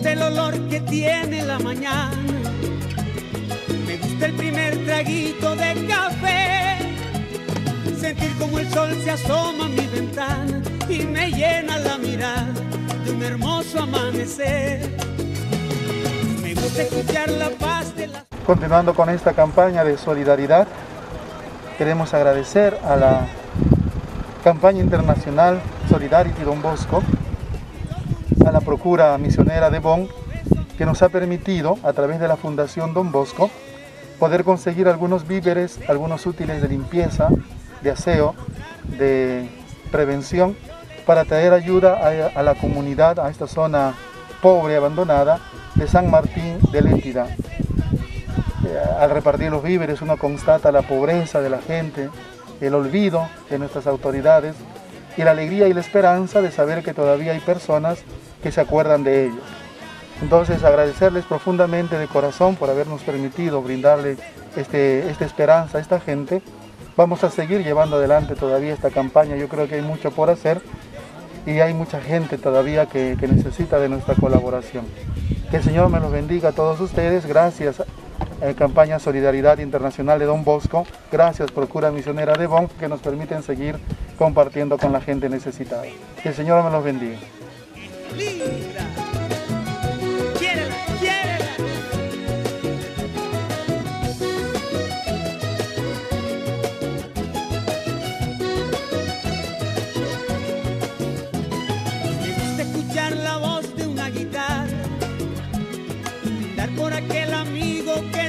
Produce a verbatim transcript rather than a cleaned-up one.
gusta el olor que tiene la mañana, me gusta el primer traguito de café, sentir como el sol se asoma a mi ventana y me llena la mirada de un hermoso amanecer. Me gusta escuchar la paz de las... Continuando con esta campaña de solidaridad, queremos agradecer a la campaña internacional Solidarity Don Bosco, a la Procura Misionera de Bonn, que nos ha permitido, a través de la Fundación Don Bosco, poder conseguir algunos víveres, algunos útiles de limpieza, de aseo, de prevención, para traer ayuda a, a la comunidad, a esta zona pobre, abandonada, de San Martín de Létida. Eh, al repartir los víveres uno constata la pobreza de la gente, el olvido de nuestras autoridades y la alegría y la esperanza de saber que todavía hay personas que se acuerdan de ellos. Entonces, agradecerles profundamente de corazón por habernos permitido brindarle este, esta esperanza a esta gente. Vamos a seguir llevando adelante todavía esta campaña. Yo creo que hay mucho por hacer y hay mucha gente todavía que, que necesita de nuestra colaboración. Que el Señor me los bendiga a todos ustedes. Gracias, eh, Campaña Solidaridad Internacional de Don Bosco. Gracias, Procura Misionera de Bonn, que nos permiten seguir compartiendo con la gente necesitada. Que el Señor me los bendiga. Linda. Quiérela, quiérela. Me gusta escuchar la voz de una guitarra, brindar por aquel amigo que